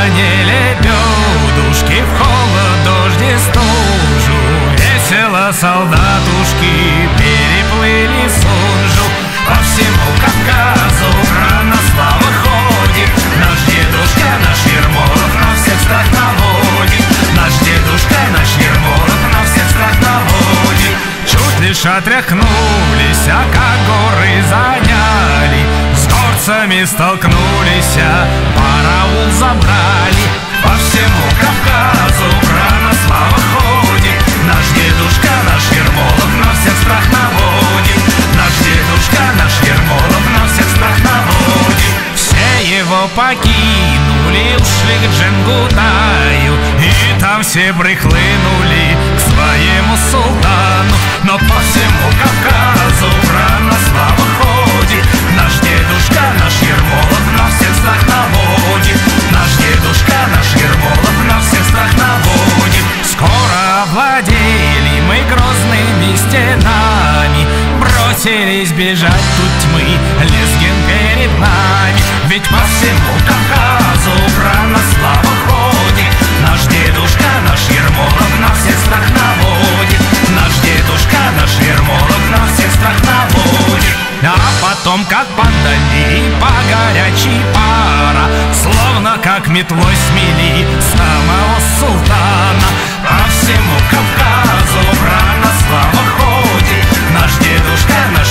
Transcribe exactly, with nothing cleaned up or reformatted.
стороне лебедушки, в холод, дождь и стужу. Весело солдатушки переплыли Сунжу. По всему Кавказу рано слава ходит. Наш дедушка, наш Ермолов на всех страх наводит. Наш дедушка, наш Ермолов на всех страх наводит. Чуть лишь отряхнулись, а как горы заняли, с горцами столкнулись, а караул забрали. По всему Кавказу рано слава ходит. Наш дедушка, наш Ермолов на всех страх наводит. Наш дедушка, наш Ермолов на всех страх наводит. Все его покинули, ушли к Джингудаю, и там все прихлынули к своему султану. Но по всему Кавказу рано слава ходит. Наш дедушка, наш Ермолов на всех страх наводит. Наш дедушка, наш Ермолов на всех страх наводит. Скоро овладели мы грозными стенами, бросились бежать тут тьмы, Лезгин перед нами. Ведь по всему Кавказу рано слава ходит. Наш дедушка, наш Ермолов на всех страх наводит. Наш дедушка, наш Ермолов на всех страх наводит. А потом, как подали по горячей пара, словно как метлой смели самого султана. По всему Кавказу рано слава ходит. Наш дедушка, наш